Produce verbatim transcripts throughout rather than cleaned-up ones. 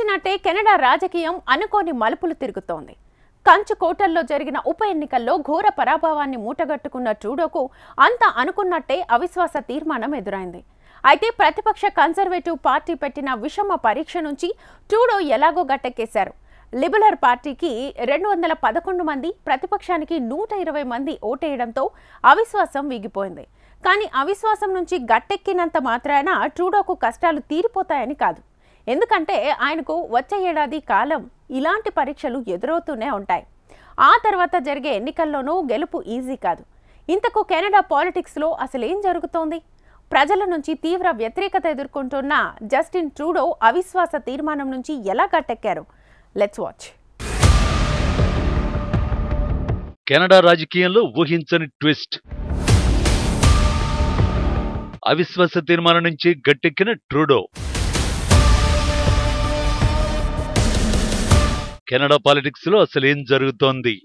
ఊహించినట్టే Canada రాజకీయం అనుకోని మలుపులు తిరుగుతోంది. కంచుకోటల్లో జరిగిన ఉప ఎన్నికల్లో ఘోర పరాభవాన్ని మూటగట్టుకున్న ట్రూడోకు అంతా అనుకున్నట్టే అవిశ్వాస తీర్మానం ఎదురైంది. అయితే ప్రతిపక్ష కన్జర్వేటివ్ పార్టీ పెట్టిన విషమ పరీక్ష నుంచి ట్రూడో ఎలాగో గట్టెక్కేశారు. లిబరల్ పార్టీకి రెండు వందల పదకొండు మంది, ప్రతిపక్షానికి నూట ఇరవై మంది ఓటేయడంతో అవిశ్వాసం వీగిపోయింది. కానీ అవిశ్వాసం నుంచి గట్టెక్కినంత మాత్రాన ట్రూడోకు కష్టాలు తీరిపోతాయని కాదు. ఎందుకంటే ఆయనకు వచ్చే ఏడాది కాలం ఇలాంటి పరీక్షలు ఎదురవుతూనే ఉంటాయి. ఆ తర్వాత జరిగే ఎన్నికల్లోనూ గెలుపు ఈజీ కాదు. ఇంతకు కెనడా పాలిటిక్స్లో అసలు ఏం జరుగుతోంది? ప్రజల నుంచి తీవ్ర వ్యతిరేకత ఎదుర్కొంటున్న జస్టిన్ ట్రూడో అవిశ్వాస తీర్మానం నుంచి ఎలా గట్టెక్కారు? Let's watch. కెనడా రాజకీయంలో ఊహించని ట్విస్ట్. అవిశ్వాస తీర్మానం నుంచి గట్టెక్కిన ట్రూడో. కెనడా పాలిటిక్స్ లో అసలేం జరుగుతోంది?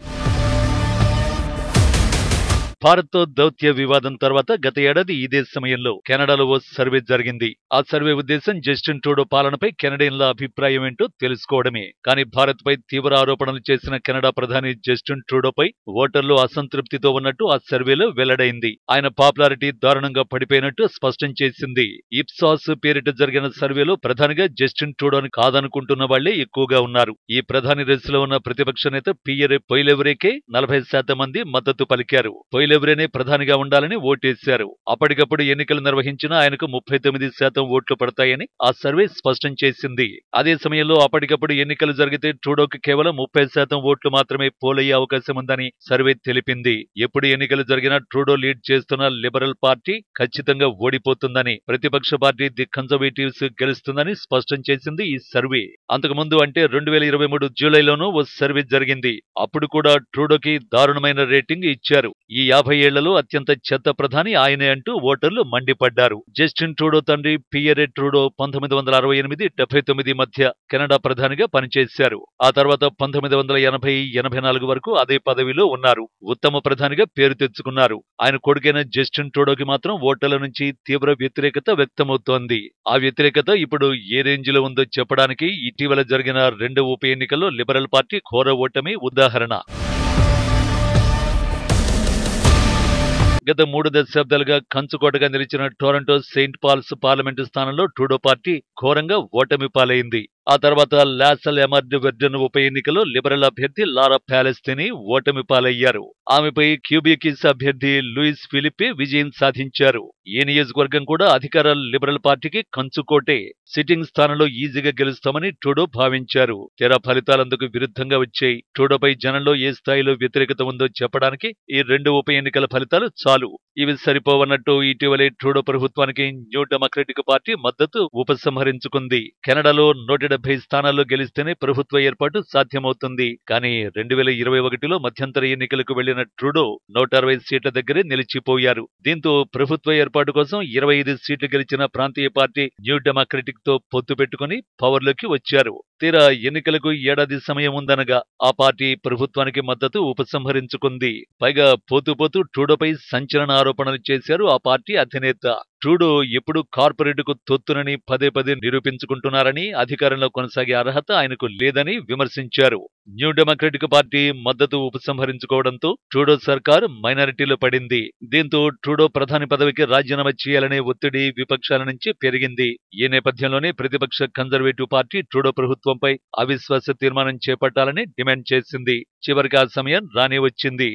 భారత్తో దౌత్య వివాదం తర్వాత గత ఏడాది ఇదే సమయంలో కెనడాలో ఓ సర్వే జరిగింది. ఆ సర్వే ఉద్దేశం జస్టిన్ ట్రూడో పాలనపై కెనడియన్ల అభిప్రాయం ఏంటో తెలుసుకోవడమే. కానీ భారత్ పై తీవ్ర ఆరోపణలు చేసిన కెనడా ప్రధాని జస్టిన్ ట్రూడోపై ఓటర్లు అసంతృప్తితో ఉన్నట్టు ఆ సర్వేలో వెల్లడైంది. ఆయన పాపులారిటీ దారుణంగా పడిపోయినట్టు స్పష్టం చేసింది. ఇప్సాస్ పేరిట జరిగిన సర్వేలో ప్రధానిగా జస్టిన్ ట్రూడోని కాదనుకుంటున్న వాళ్లే ఎక్కువగా ఉన్నారు. ఈ ప్రధాని రేసులో ఉన్న ప్రతిపక్ష నేత పియరే పొయిలెవరేకే నలభై శాతం మంది మద్దతు పలికారు. పొయిలెవరేనే ప్రధానిగా ఉండాలని ఓటేశారు. అప్పటికప్పుడు ఎన్నికలు నిర్వహించిన ఆయనకు ముప్పై తొమ్మిది శాతం ఓట్లు పడతాయని ఆ సర్వే స్పష్టం చేసింది. అదే సమయంలో అప్పటికప్పుడు ఎన్నికలు జరిగితే ట్రూడోకి కేవలం ముప్పై శాతం ఓట్లు మాత్రమే పోలయ్యే అవకాశం ఉందని సర్వే తెలిపింది. ఎప్పుడు ఎన్నికలు జరిగినా ట్రూడో లీడ్ చేస్తున్న లిబరల్ పార్టీ ఖచ్చితంగా ఓడిపోతుందని, ప్రతిపక్ష పార్టీ ది కన్జర్వేటివ్స్ గెలుస్తుందని స్పష్టం చేసింది ఈ సర్వే. అంతకుముందు అంటే రెండు వేల ఇరవై మూడు జూలైలోనూ ఓ సర్వే జరిగింది. అప్పుడు కూడా ట్రూడోకి దారుణమైన రేటింగ్ ఇచ్చారు. ఈ యాభై ఏళ్లలో అత్యంత చెత్త ప్రధాని ఆయనే అంటూ ఓటర్లు మండిపడ్డారు. జస్టిన్ ట్రూడో తండ్రి పియరే ట్రూడో పంతొమ్మిది వందల అరవై ఎనిమిది డెబ్బై తొమ్మిది మధ్య కెనడా ప్రధానిగా పనిచేశారు. ఆ తర్వాత పంతొమ్మిది వందల ఎనభై ఎనభై నాలుగు వరకు అదే పదవిలో ఉన్నారు. ఉత్తమ ప్రధానిగా పేరు తెచ్చుకున్నారు. ఆయన కొడుకైన జస్టిన్ ట్రూడోకి మాత్రం ఓటర్ల నుంచి తీవ్ర వ్యతిరేకత వ్యక్తమవుతోంది. ఆ వ్యతిరేకత ఇప్పుడు ఏ రేంజ్ లో ఉందో చెప్పడానికి ఇటీవల జరిగిన రెండు ఉప ఎన్నికల్లో లిబరల్ పార్టీ ఘోర ఓటమి ఉదాహరణ. గత మూడు దశాబ్దాలుగా కంచుకోటగా నిలిచిన టొరంటో సెయింట్ పాల్స్ పార్లమెంటు స్థానంలో ట్రూడో పార్టీ ఘోరంగా ఓటమి పాలైంది. ఆ తర్వాత లాసల్ ఎమర్డ్ వెర్డన్ ఉప ఎన్నికలో లిబరల్ అభ్యర్థి లారా పాలెస్తిని ఓటమి పాలయ్యారు. ఆమెపై క్యూబెకిస్ అభ్యర్థి లూయిస్ ఫిలిప్పే విజయం సాధించారు. ఈ నియోజకవర్గం కూడా అధికార లిబరల్ పార్టీకి కంచుకోటే. సిట్టింగ్ స్థానంలో ఈజీగా గెలుస్తామని ట్రూడో భావించారు. తీరా ఫలితాలందుకు విరుద్ధంగా వచ్చాయి. ట్రూడోపై జనంలో ఏ స్థాయిలో వ్యతిరేకత ఉందో చెప్పడానికి ఈ రెండు ఉప ఎన్నికల ఫలితాలు చాలు. ఇవి సరిపోవన్నట్టు ఇటీవలే ట్రూడో ప్రభుత్వానికి న్యూ డెమోక్రటిక్ పార్టీ మద్దతు ఉపసంహరించుకుంది. కెనడాలో నూట డెబ్బై స్థానాల్లో గెలిస్తేనే ప్రభుత్వ ఏర్పాటు సాధ్యమవుతుంది. కానీ రెండు వేల ఇరవై ఒకటిలో మధ్యంతర ఎన్నికలకు వెళ్లిన ట్రూడో నూట అరవై సీట్ల దగ్గరే నిలిచిపోయారు. దీంతో ప్రభుత్వ ఏర్పాటు కోసం ఇరవై ఐదు సీట్లు గెలిచిన ప్రాంతీయ పార్టీ న్యూ డెమోక్రటిక్ తో పొత్తు పెట్టుకుని పవర్లోకి వచ్చారు. తీరా ఎన్నికలకు ఏడాది సమయం ఉందనగా ఆ పార్టీ ప్రభుత్వానికి మద్దతు ఉపసంహరించుకుంది. పైగా పోతూ పోతూ ట్రూడోపై సంచలన ఆరోపణలు చేశారు ఆ పార్టీ అధినేత. ట్రూడో ఎప్పుడు కార్పొరేట్ కు తొత్తునని పదే పదే నిరూపించుకుంటున్నారని, అధికారంలో కొనసాగే అర్హత ఆయనకు లేదని విమర్శించారు. న్యూ డెమోక్రటిక్ పార్టీ మద్దతు ఉపసంహరించుకోవడంతో ట్రూడో సర్కార్ మైనారిటీలో పడింది. దీంతో ట్రూడో ప్రధాని పదవికి రాజీనామా చేయాలనే ఒత్తిడి విపక్షాల నుంచి పెరిగింది. ఈ నేపథ్యంలోనే ప్రతిపక్ష కన్జర్వేటివ్ పార్టీ ట్రూడో ప్రభుత్వంపై అవిశ్వాస తీర్మానం చేపట్టాలని డిమాండ్ చేసింది. చివరికి ఆ సమయం రానే వచ్చింది.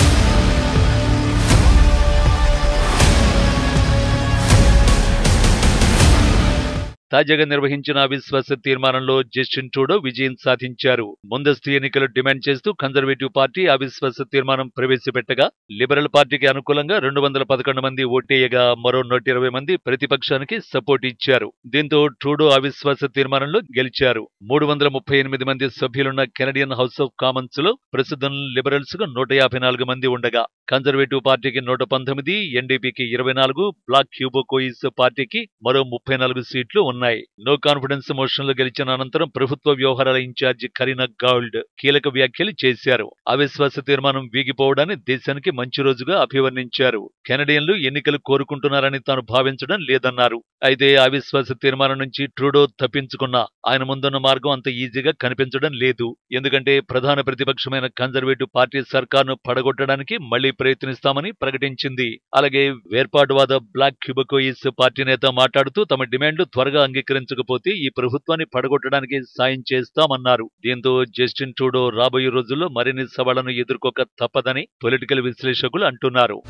తాజాగా నిర్వహించిన అవిశ్వాస తీర్మానంలో జస్టిన్ ట్రూడో విజయం సాధించారు. ముందస్తు ఎన్నికలు డిమాండ్ చేస్తూ కన్జర్వేటివ్ పార్టీ అవిశ్వాస తీర్మానం ప్రవేశపెట్టగా లిబరల్ పార్టీకి అనుకూలంగా రెండు వందల పదకొండు మంది ఓటేయగా మరో నూట ఇరవై మంది ప్రతిపక్షానికి సపోర్ట్ ఇచ్చారు. దీంతో ట్రూడో అవిశ్వాస తీర్మానంలో గెలిచారు. మూడు వందల ముప్పై ఎనిమిది మంది సభ్యులున్న కెనడియన్ హౌస్ ఆఫ్ కామన్స్ లో ప్రస్తుతం లిబరల్స్ కు నూట యాభై నాలుగు మంది ఉండగా కన్జర్వేటివ్ పార్టీకి నూట పంతొమ్మిది, ఎన్డీపీకి ఇరవై నాలుగు, బ్లాక్ క్యూబోకోయిస్ పార్టీకి మరో ముప్పై నాలుగు సీట్లు ఉన్నాయి. నో కాన్ఫిడెన్స్ మోషన్లో గెలిచిన అనంతరం ప్రభుత్వ వ్యవహారాల ఇన్ఛార్జి కరీనా గౌల్డ్ కీలక వ్యాఖ్యలు చేశారు. అవిశ్వాస తీర్మానం వీగిపోవడాన్ని దేశానికి మంచి రోజుగా అభివర్ణించారు. కెనడియన్లు ఎన్నికలు కోరుకుంటున్నారని తాను భావించడం లేదన్నారు. అయితే అవిశ్వాస తీర్మానం నుంచి ట్రూడో తప్పించుకున్నా ఆయన ముందున్న మార్గం అంత ఈజీగా కనిపించడం లేదు. ఎందుకంటే ప్రధాన ప్రతిపక్షమైన కన్జర్వేటివ్ పార్టీ సర్కార్ను పడగొట్టడానికి మళ్లీ ప్రయత్నిస్తామని ప్రకటించింది. అలాగే వేర్పాటువాద బ్లాక్ క్యూబకోయిస్ పార్టీ నేత మాట్లాడుతూ తమ డిమాండ్లు త్వరగా అంగీకరించకపోతే ఈ ప్రభుత్వాన్ని పడగొట్టడానికి సాయం చేస్తామన్నారు. దీంతో జస్టిన్ ట్రూడో రాబోయే రోజుల్లో మరిన్ని సవాళ్లను ఎదుర్కోక తప్పదని పొలిటికల్ విశ్లేషకులు అంటున్నారు.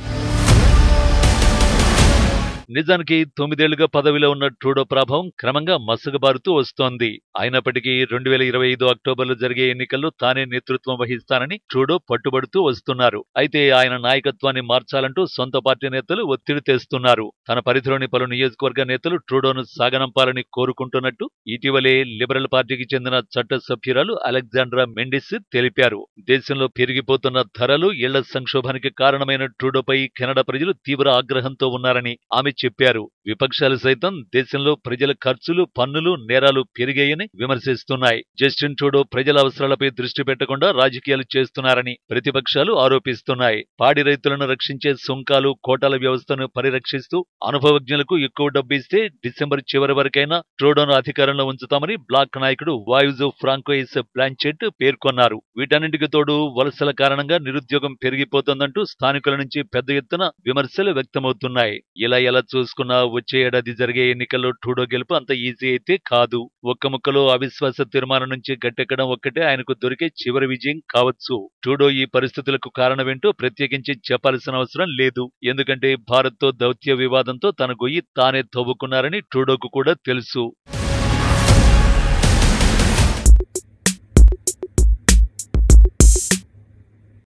నిజానికి తొమ్మిదేళ్లుగా పదవిలో ఉన్న ట్రూడో ప్రభావం క్రమంగా మసకబారుతూ వస్తోంది. అయినప్పటికీ రెండు వేల ఇరవై ఐదు అక్టోబర్లో జరిగే ఎన్నికల్లో తానే నేతృత్వం వహిస్తానని ట్రూడో పట్టుబడుతూ వస్తున్నారు. అయితే ఆయన నాయకత్వాన్ని మార్చాలంటూ సొంత పార్టీ నేతలు ఒత్తిడి తెస్తున్నారు. తన పరిధిలోని పలు నియోజకవర్గ నేతలు ట్రూడోను సాగనంపాలని కోరుకుంటున్నట్టు ఇటీవలే లిబరల్ పార్టీకి చెందిన చట్ట సభ్యురాలు అలెగ్జాండ్రా మెండిస్ తెలిపారు. దేశంలో పెరిగిపోతున్న ధరలు, ఇళ్ల సంక్షోభానికి కారణమైన ట్రూడోపై కెనడా ప్రజలు తీవ్ర ఆగ్రహంతో ఉన్నారని ఆమె చెప్పారు. విపక్షాలు సైతం దేశంలో ప్రజల ఖర్చులు, పన్నులు, నేరాలు పెరిగాయని విమర్శిస్తున్నాయి. జస్టిన్ ట్రూడో ప్రజల అవసరాలపై దృష్టి పెట్టకుండా రాజకీయాలు చేస్తున్నారని ప్రతిపక్షాలు ఆరోపిస్తున్నాయి. పాడి రైతులను రక్షించే సుంకాలు, కోటాల వ్యవస్థను పరిరక్షిస్తూ అనుభవజ్ఞులకు ఎక్కువ డబ్బు ఇస్తే డిసెంబర్ చివరి వరకైనా ట్రూడోను అధికారంలో ఉంచుతామని బ్లాక్ నాయకుడు వాయుజ్ ఫ్రాంకోయిస్ బ్లాంచెట్ పేర్కొన్నారు. వీటన్నింటికి తోడు వలసల కారణంగా నిరుద్యోగం పెరిగిపోతోందంటూ స్థానికుల నుంచి పెద్ద ఎత్తున విమర్శలు వ్యక్తమవుతున్నాయి. ఇలా ఎలా చూసుకున్నా వచ్చే ఏడాది జరిగే ఎన్నికల్లో ట్రూడో గెలుపు అంత ఈజీ అయితే కాదు. ఒక్క ముక్కలో అవిశ్వాస తీర్మానం నుంచి గట్టెక్కడం ఒక్కటే ఆయనకు దొరికే చివరి విజయం కావచ్చు. ట్రూడో ఈ పరిస్థితులకు కారణమేంటో ప్రత్యేకించి చెప్పాల్సిన అవసరం లేదు. ఎందుకంటే భారత్తో దౌత్య వివాదంతో తన గొయ్యి తానే తవ్వుకున్నారని ట్రూడోకు కూడా తెలుసు.